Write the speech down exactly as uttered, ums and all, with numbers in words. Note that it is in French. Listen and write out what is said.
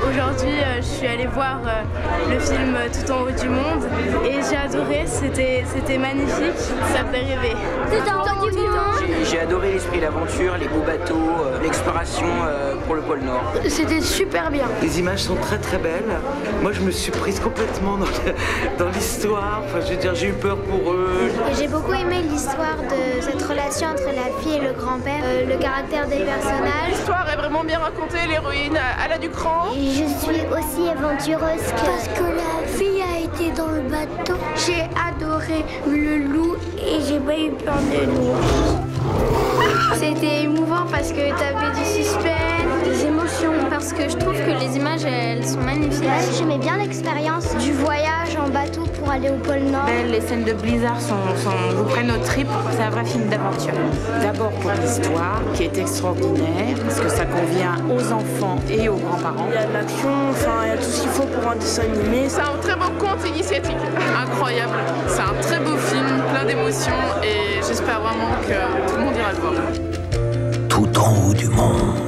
Aujourd'hui, euh, je suis allée voir euh, le film Tout en haut du monde et j'ai adoré, c'était c'était magnifique, ça fait rêver. Tout en haut du monde. J'ai adoré l'esprit d'aventure, les beaux bateaux, euh, l'exploration euh, pour le pôle Nord. C'était super bien. Les images sont très très belles. Moi je me suis prise complètement dans, le, dans l'histoire. Enfin, je veux dire, j'ai eu peur pour eux. Et j'ai beaucoup aimé l'histoire de cette relation entre la fille et le grand-père, euh, le caractère des personnages. L'histoire est vraiment bien racontée, l'héroïne elle a du cran. Et je suis aussi aventureuse que... parce que la fille a été dans le bateau. J'ai adoré le loup et j'ai pas eu peur de l'ours. C'était émouvant parce que t'avais du suspense, des émotions, parce que je trouve que les images elles sont magnifiques. Ouais, j'aimais bien l'expérience du voyage en bateau pour aller au pôle Nord. Les scènes de blizzard sont, sont, vous prennent au trip, c'est un vrai film d'aventure. D'abord pour l'histoire qui est extraordinaire, parce que ça convient aux enfants et aux grands-parents. Il y a de l'action, enfin il y a tout ce qu'il faut pour un dessin animé. C'est un très beau conte initiatique. Incroyable, c'est un très beau film, plein d'émotions et j'espère vraiment que tout le monde ira le voir. Tout en haut du monde.